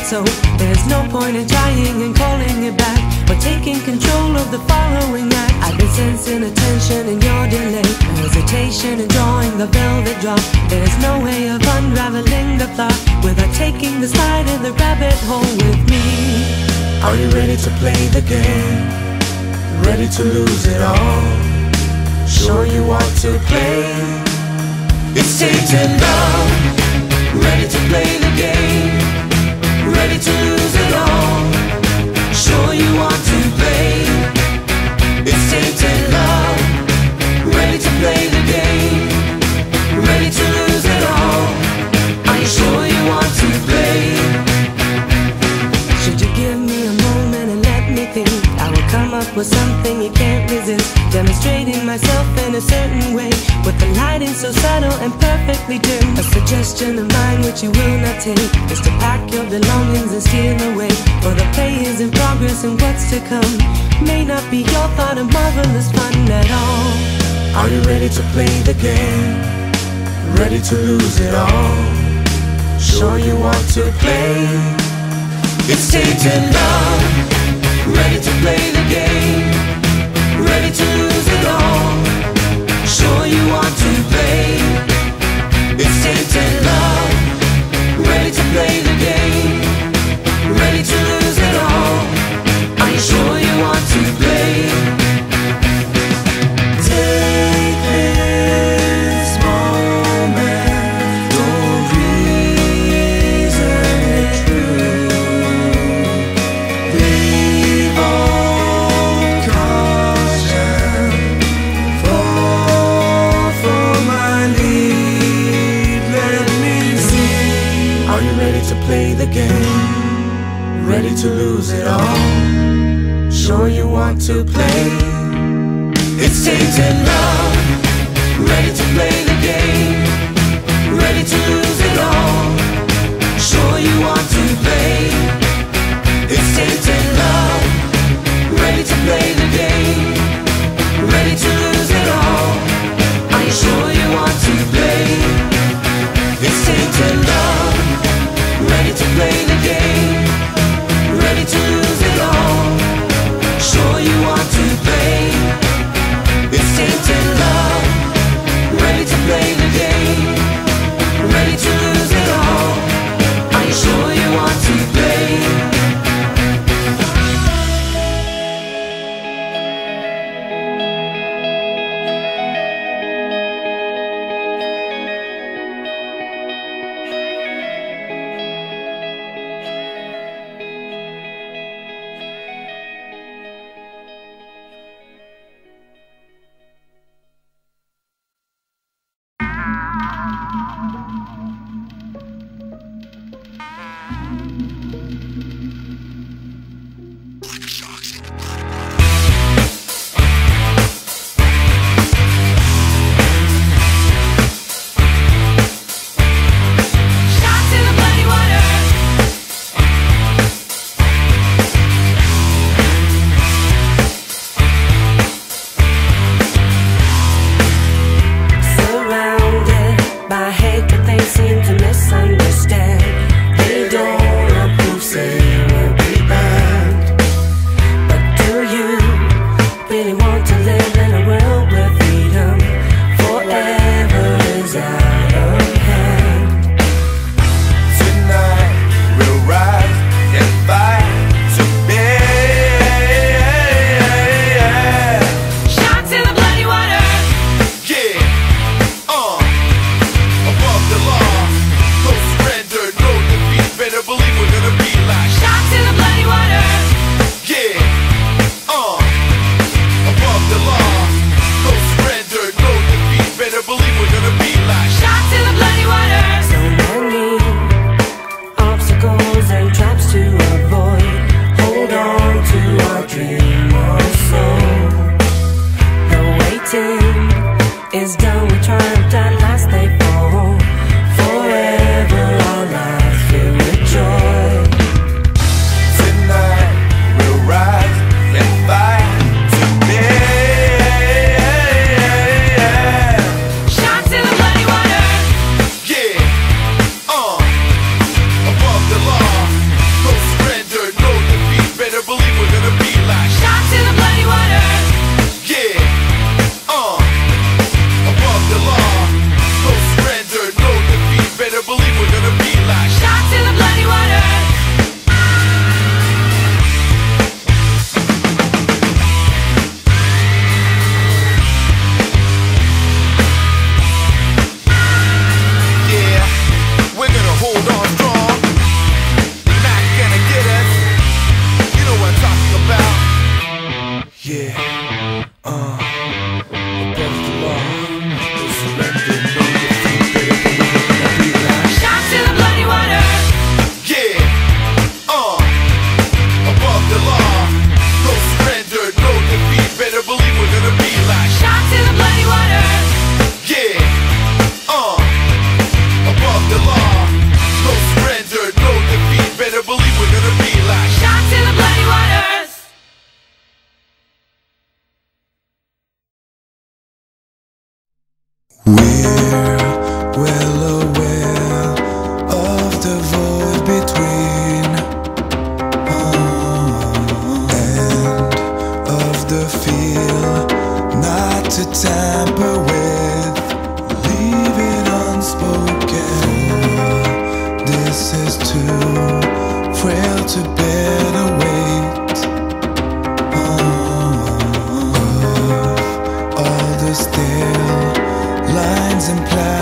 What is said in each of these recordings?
so there's no point in trying and calling it back, but taking control of the following act. I've been sensing attention in your delay, hesitation in drawing the velvet drop. There's no way of unraveling the plot without taking the slide in the rabbit hole with me. Are you ready to play the game? Ready to lose it all? Sure you want to play? It's tainted love. Ready to play the game? Ready to lose it all? Sure you want to play? It's tainted love. Ready to play the game? Ready to lose it all? Are you sure you want to play? Should you give me a moment and let me think? I will come up with something you can't resist, demonstrating myself in a certain way, with the lighting so subtle and perfectly dim. A suggestion of mine which you will not take is to pack your belongings and steal away, for the play is in progress and what's to come may not be your thought of marvelous fun at all. Are you ready to play the game? Ready to lose it all? Sure you want to play? It's tainted love. Ready to play the game? Ready to lose it all? Sure you want to play? It's tainted love. Ready to play the game? Ready to lose it all? Are you sure you want to play? Take this moment, don't reason it through. Leave all caution, fall for my lead. Let me see. Are you ready to play the game? Ready to lose it all? Sure you want to play? It's tainted love. Ready to play the game? Ready to lose it all? Sure you want to play? It's tainted love. Ready to play the game? Ready to lose it all? Are you sure you want to play? It's tainted love. Ready to play the game? Ready to lose it all? Sure you want to play? It's tainted love. Ready to We're well aware of the void between and of the feel not to tamper with. Leave it unspoken. This is too frail to bear the weight of all the stale lines and plans.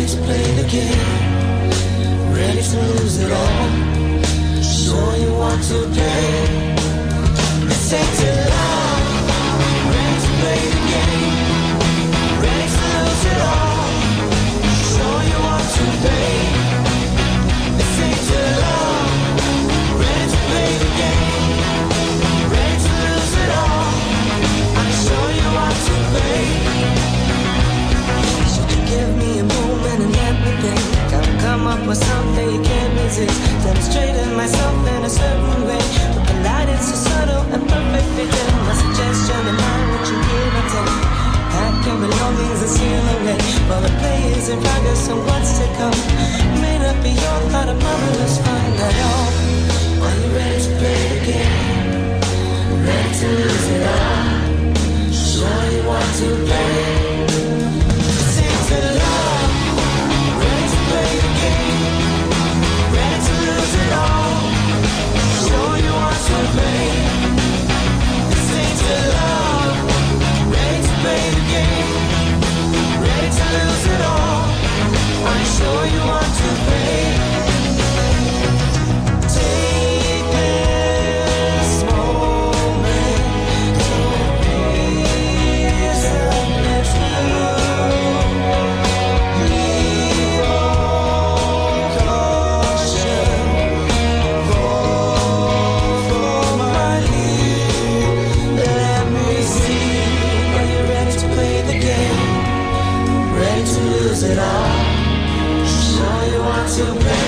ready to play the game? Ready to lose it all? Sure you want to play? This ain't too long. Ready to play the game? Ready to lose it all? Sure you want to play? This ain't too long. Ready to play the game? Ready to lose it all? I'm sure you want to play. So give me a moment and let me think. I'll come up with something you can't resist. Demonstrating myself in a certain way. But the light is so subtle and perfectly dim. My suggestion and mind what you give and take. Pack your belongings and seal away. While the play is in progress and what's to come may not be your thought of marvelous fun at all. Are you ready to play the game? Ready to lose it all? Sure you want to play? Sing to love. Ready to play the game? Ready to lose it all? Sure you want to play? Sing to love. Ready to play the game? Ready to lose it all? I'm sure you want to play. Take this moment to peace and let's move. Leave all caution. Fall for my lead. Let me see. Are you ready to play the game? Ready to lose it all? Sure you want to play?